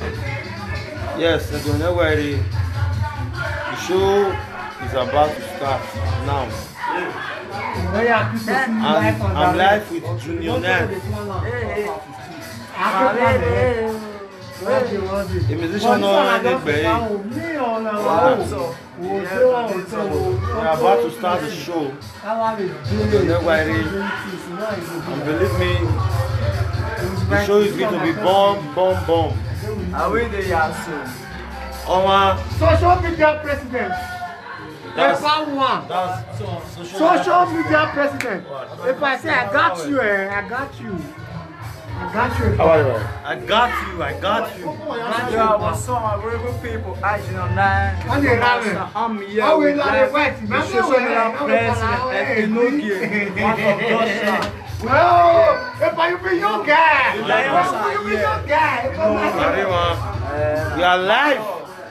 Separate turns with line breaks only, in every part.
Yes, I don't know where the show is about to start now. I'm live with Junior Nance, the musician already playing. We're about to start the show. And believe me, the show is going to be bomb.
Social media president. Social media president. If I say I got you, I got you.
I got you.
What's up, my very good people? I'm here.
How will I wait? Well, if I be your guy,
We are live.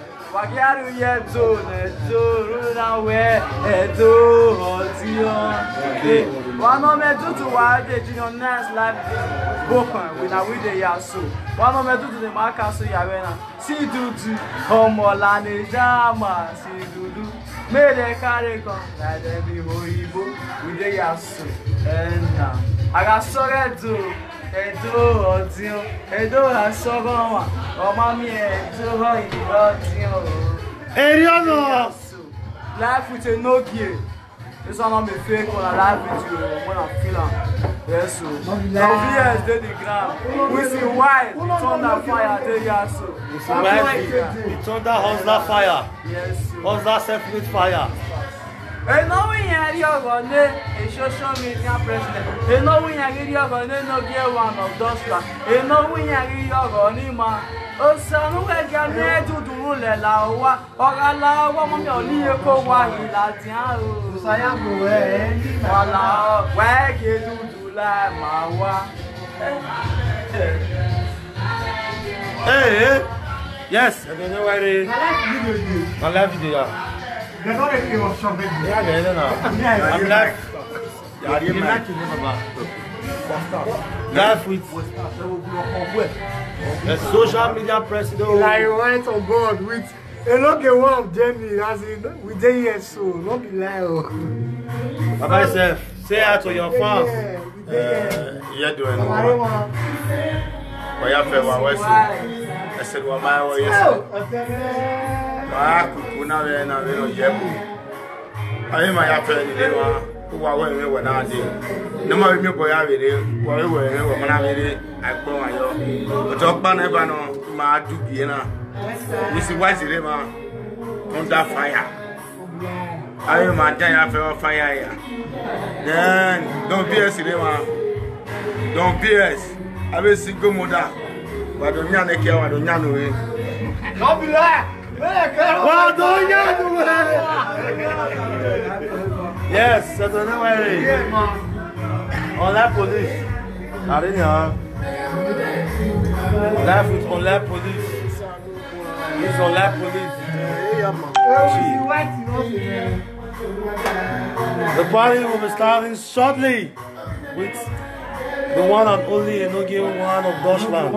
One moment to why the Junior Nance live open with a with the Yasu. One moment to the Marcus Yavena. See Dudu, Homolani Jama, see Dudu. May the carry come, let them be Hoibo with the Yasu. And I got so red to Edo has so gone. Oh, Mammy,
Ariano!
Life with a Nokia. This one on me fake when I live with you when I'm feeling. Yes, so. Now, VS did the ground. We see why thunder fire, they are so.
The thunder hustler fire.
Yes, so.
Hustler self-made fire.
And now we are here on a social media president. And now we are here on a no gear one of those. And now we are here on him. Oh, son, who can get to do rule allow or allow one of your while he lads. I am where you do like my
Hey, yes, I don't know where it is. I love video.
There's not a few of something.
I'm live. Live with the social media president.
Like right on God with a lot of one of Jenny as in with the years so not be like
Baba yourself, say hi to your fans. You're doing well. I said, well, my way, yes. I am my friend, who are when I did. No more new boy, I did. When I go on your talk banner, my Dukiana. We see what's the river under fire. I am my giant fire. Then don't be a cinema. Don't be us. I will see good mother. But don't you care? I don't know.
Don't be like.
Yes, I don't know where it is. On la police. Arena. Life with on la police. It's on la police. The party will be starting shortly with the one and only Enogie one of Deutschland.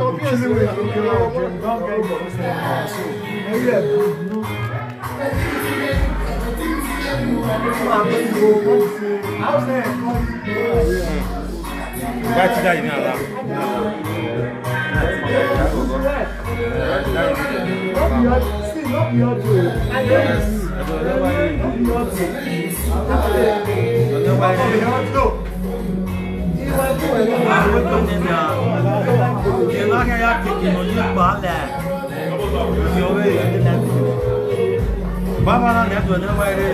Baba na do na wire.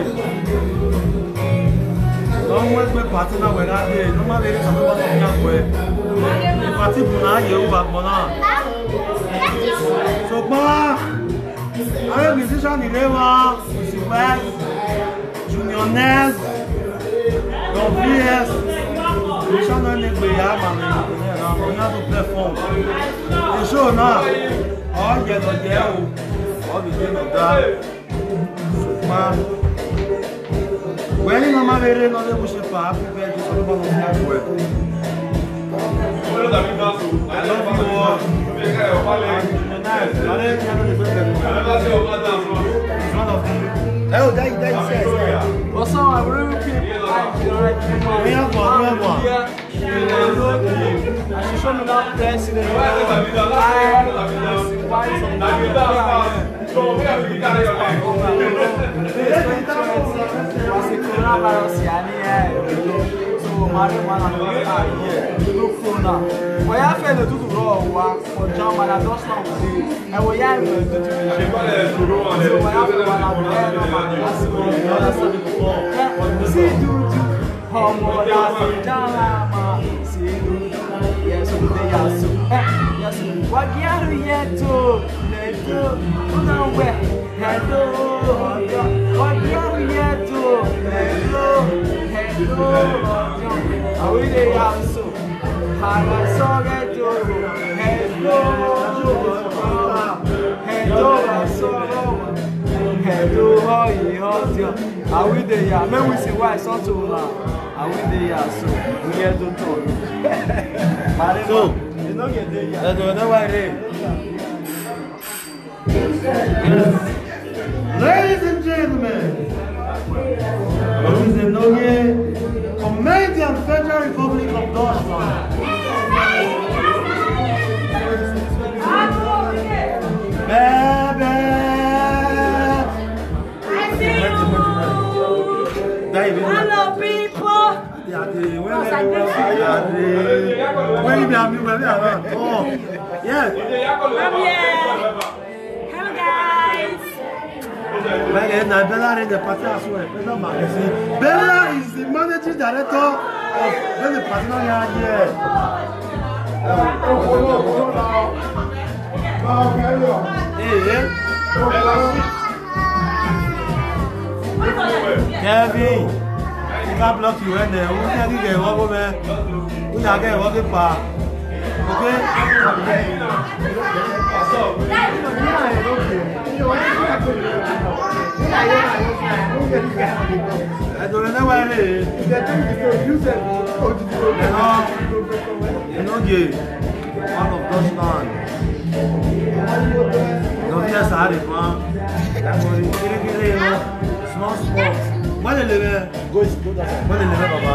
Don't wait me party na we na dey. No ma dey so ba no nya we. Party bu na ye u ba mo na. So ba ayo musician ile wa, Super Junior Nance, Don VS. Musician na ne gbe ya ma na na do platform. E show na o je lo je o. O bi je no da. When you mama vere no le puxe papo, pede só no balão de água. I love you all.
What's up, real people? And she showed me that president. Foi a fé de tudo roa, o John Marados não sei, é o Yang de tudo se tudo como da jama se tudo yes o de yasu yes what yaru yeto neto não é hello what yaru yeto neto hello awi de yasu hara sogeto hello hello soro hello hoi hotio awi de ya me we see why so to na awi de ya so we get to talk so you no get there ya no why re
Ladies and gentlemen, this is the Noye Comedian Federal Republic of Deutschland.
Hello, people.
Yes.
I'm here. Hello, guys.
Bella is the managing director of the partner here. Kevin, you can't block you when they get over there. We are getting working for. Okay? I don't know why you know, gay. One of those man. Don't just have it, man. Small sport. What a level. Go that. What a level, Baba.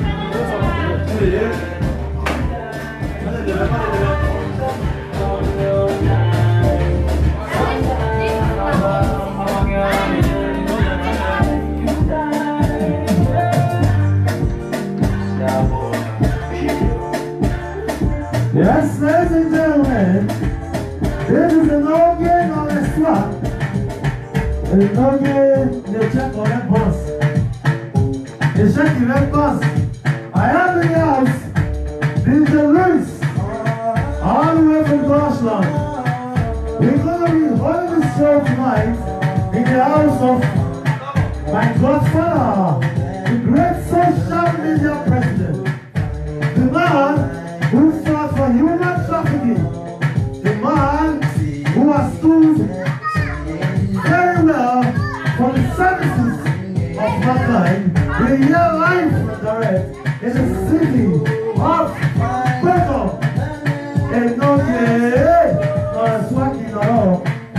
Yes, ladies and gentlemen, this is an organ on a slot. An organ, they check on that bus. They check the red bus. I have in the house, DJ Luis, all the way from Deutschland. We're going to be holding this show tonight in the house of my godfather, the great social media president, the man who fought for human trafficking, the man who has stood very well for the services of mankind, the year life direct in the city of Bethel. And no yeah, not swacking at all.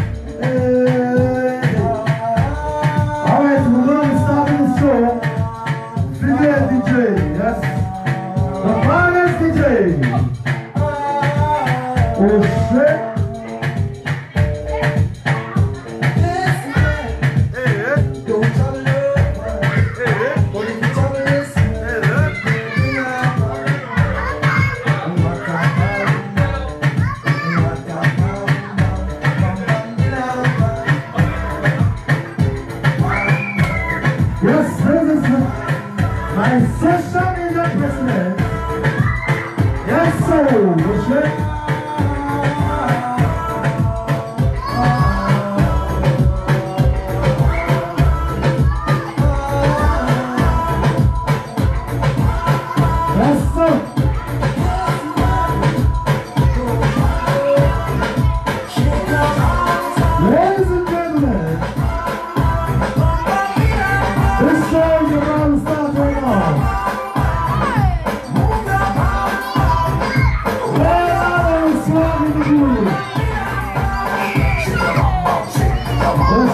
Alright, we're going to start the show. Video DJ, yes. The finest DJ. Oh shit. Yes, this is my social media president. Yes, sir. What's it? Yes, sir. Ladies and gentlemen, this show is about to start right now. Where are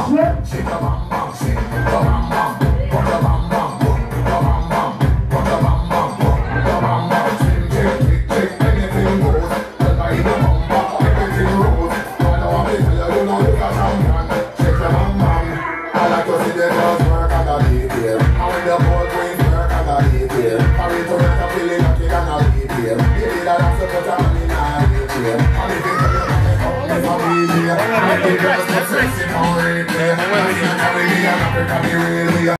Yeah.